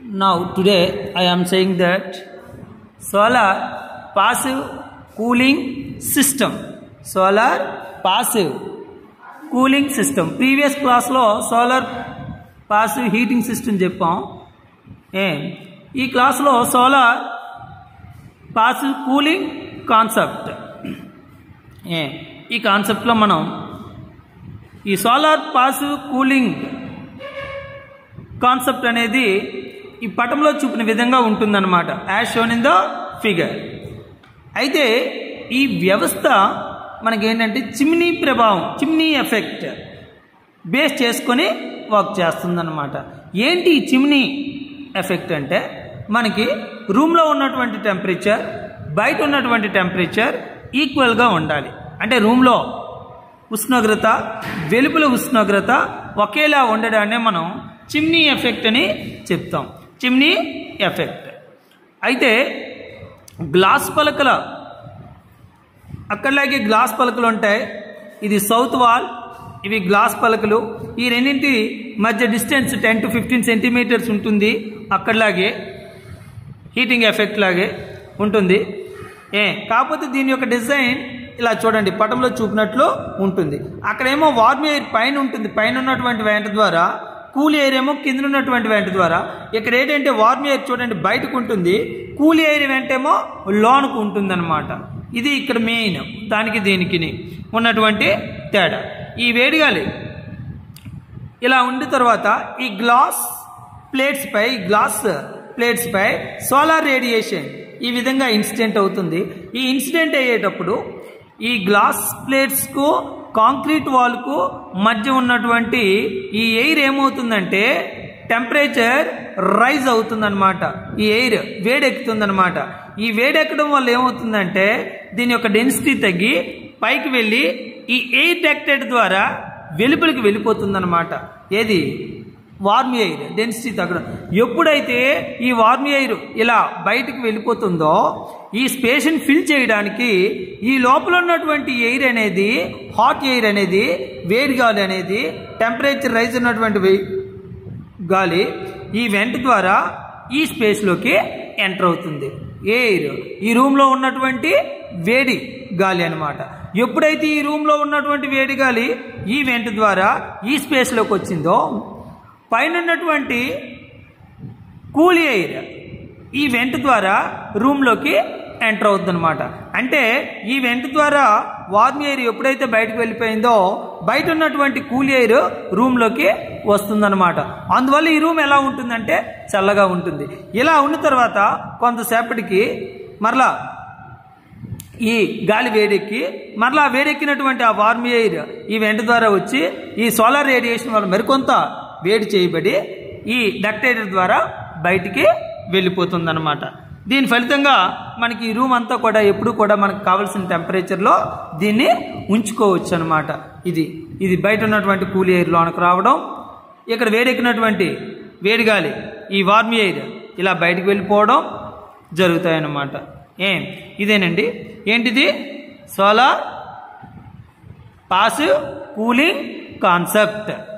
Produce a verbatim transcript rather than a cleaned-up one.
Now today I am saying that solar passive cooling system. Solar passive cooling system. Previous class lo solar passive heating system cheppam. Ee class lo solar passive cooling concept. ఈ concept లో మనం ఈ solar passive cooling concept అనేది ఈ పటంలో చూపిన విధంగా ఉంటుందన్నమాట, as shown in the figure. అయితే ఈ వ్యవస్థ మనకి ఏంటంటే చిమ్నీ ప్రభావం, చిమ్నీ ఎఫెక్ట్ బేస్ చేసుకొని వర్క్ చేస్తుందన్నమాట. ఏంటి ఈ చిమ్నీ ఎఫెక్ట్ అంటే, మనకి రూమ్లో ఉన్నటువంటి టెంపరేచర్ బయట ఉన్నటువంటి టెంపరేచర్ ఈక్వల్గా ఉండాలి. అంటే రూమ్లో ఉష్ణోగ్రత వెలుపల ఉష్ణోగ్రత ఒకేలా ఉండడాన్నే మనం చిమ్నీ ఎఫెక్ట్ అని చెప్తాం. Chimney effect. అయితే గ్లాస్ పలకల అక్కడలాగే గ్లాస్ పలకలు ఉంటాయి. ఇది సౌత్ వాల్, ఇవి గ్లాస్ పలకలు. ఈ రెండింటి మధ్య distance ten to fifteen centimetres ఉంటుంది. అక్కడలాగే హీటింగ్ ఎఫెక్ట్ లాగే ఉంటుంది. ఏ కాకపోతే దీని యొక్క డిజైన్ ఇలా చూడండి, పటంలో చూపినట్లు ఉంటుంది. అక్కడేమో వార్మ్ ఎయిర్ పైన ఉంటుంది, పైన ఉన్నటువంటి వెంట ద్వారా. కూల్ ఎయిర్ ఏమో కింద ఉన్నటువంటి వెంట ద్వారా. ఇక్కడ ఏంటంటే వార్మ్ ఎయిర్ చూడండి బయటకు ఉంటుంది, కూల్ ఎయిర్ వెంటేమో లోనుకు ఉంటుందన్నమాట. ఇది ఇక్కడ మెయిన్ దానికి దీనికి ఉన్నటువంటి తేడా. ఈ వేడిగాలి ఇలా ఉండిన తర్వాత ఈ గ్లాస్ ప్లేట్స్ పై గ్లాస్ ప్లేట్స్ పై సోలార్ రేడియేషన్ ఈ విధంగా ఇన్సిడెంట్ అవుతుంది. ఈ ఇన్సిడెంట్ అయ్యేటప్పుడు ఈ గ్లాస్ ప్లేట్స్కు కాంక్రీట్ వాల్కు మధ్య ఉన్నటువంటి ఈ ఎయిర్ ఏమవుతుందంటే టెంపరేచర్ రైజ్ అవుతుందన్నమాట. ఈ ఎయిర్ వేడెక్కుతుందన్నమాట. ఈ వేడెక్కడం వల్ల ఏమవుతుందంటే దీని యొక్క డెన్సిటీ తగ్గి పైకి వెళ్ళి ఈ ఎయిర్ డక్టెడ్ ద్వారా వెలుపలికి వెళ్ళిపోతుందన్నమాట. ఏది వార్మ్ ఎయిర్ డెన్సిటీ తగ్గడం. ఎప్పుడైతే ఈ వార్మ్ ఎయిర్ ఇలా బయటకు వెళ్ళిపోతుందో ఈ స్పేస్ని ఫిల్ చేయడానికి ఈ లోపల ఉన్నటువంటి ఎయిర్ అనేది, హాట్ ఎయిర్ అనేది, వేడి గాలి అనేది, టెంపరేచర్ రైజ్ ఉన్నటువంటి గాలి ఈ వెంట్ ద్వారా ఈ స్పేస్లోకి ఎంటర్ అవుతుంది. ఎయిర్ ఈ రూమ్లో ఉన్నటువంటి వేడి గాలి అనమాట. ఎప్పుడైతే ఈ రూమ్లో ఉన్నటువంటి వేడి గాలి ఈ వెంట్ ద్వారా ఈ స్పేస్లోకి వచ్చిందో పైన ఉన్నటువంటి కూల్ ఎయిర్ ఈ వెంట్ ద్వారా రూమ్లోకి ఎంటర్ అవుతుంది అనమాట. అంటే ఈ వెంట్ ద్వారా వార్మ్ ఎయిర్ ఎప్పుడైతే బయటకు వెళ్ళిపోయిందో బయట ఉన్నటువంటి కూల్ ఎయిర్ రూమ్లోకి వస్తుందన్నమాట. అందువల్ల ఈ రూమ్ ఎలా ఉంటుందంటే చల్లగా ఉంటుంది. ఇలా ఉన్న తర్వాత కొంతసేపటికి మరలా ఈ గాలి వేడెక్కి మరలా వేడెక్కినటువంటి ఆ వార్మ్ ఎయిర్ ఈ వెంట్ ద్వారా వచ్చి ఈ సోలార్ రేడియేషన్ వల్ల మరికొంత వేడి చేయబడి ఈ డక్టైర్ ద్వారా బయటికి వెళ్ళిపోతుందన్నమాట. దీని ఫలితంగా మనకి ఈ రూమ్ అంతా కూడా ఎప్పుడు కూడా మనకు కావాల్సిన టెంపరేచర్లో దీన్ని ఉంచుకోవచ్చు అనమాట. ఇది ఇది బయట ఉన్నటువంటి కూల్ ఎయిర్ లోనకు రావడం, ఇక్కడ వేడెక్కినటువంటి వేడిగాలి ఈ వార్మ్ ఎయిర్ ఇలా బయటికి వెళ్ళిపోవడం జరుగుతాయన్నమాట. ఏం ఇదేనండి ఏంటిది సోలార్ పాసివ్ కూలింగ్ కాన్సెప్ట్.